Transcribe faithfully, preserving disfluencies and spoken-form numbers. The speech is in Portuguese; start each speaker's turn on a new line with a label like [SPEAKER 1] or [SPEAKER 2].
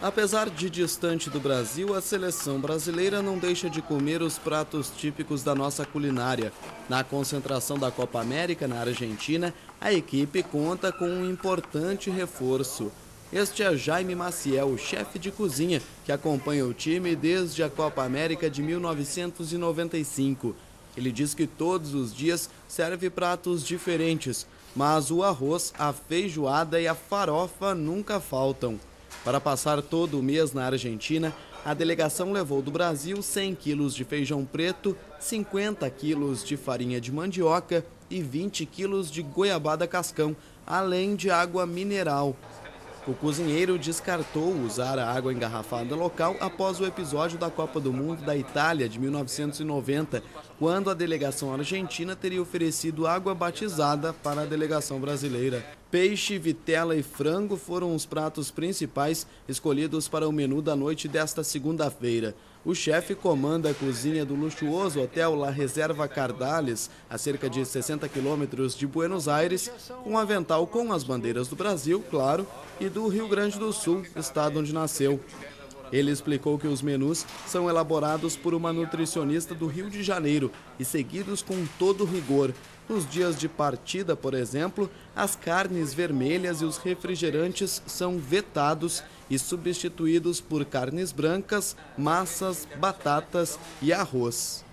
[SPEAKER 1] Apesar de distante do Brasil, a seleção brasileira não deixa de comer os pratos típicos da nossa culinária. Na concentração da Copa América na Argentina, a equipe conta com um importante reforço. Este é Jaime Maciel, chefe de cozinha, que acompanha o time desde a Copa América de mil novecentos e noventa e cinco. Ele diz que todos os dias serve pratos diferentes, mas o arroz, a feijoada e a farofa nunca faltam. Para passar todo o mês na Argentina, a delegação levou do Brasil cem quilos de feijão preto, cinquenta quilos de farinha de mandioca e vinte quilos de goiabada cascão, além de água mineral. O cozinheiro descartou usar a água engarrafada local após o episódio da Copa do Mundo da Itália de mil novecentos e noventa, quando a delegação argentina teria oferecido água batizada para a delegação brasileira. Peixe, vitela e frango foram os pratos principais escolhidos para o menu da noite desta segunda-feira. O chefe comanda a cozinha do luxuoso hotel La Reserva Cardales, a cerca de sessenta quilômetros de Buenos Aires, com um avental com as bandeiras do Brasil, claro, e do Rio Grande do Sul, estado onde nasceu. Ele explicou que os menus são elaborados por uma nutricionista do Rio de Janeiro e seguidos com todo rigor. Nos dias de partida, por exemplo, as carnes vermelhas e os refrigerantes são vetados e substituídos por carnes brancas, massas, batatas e arroz.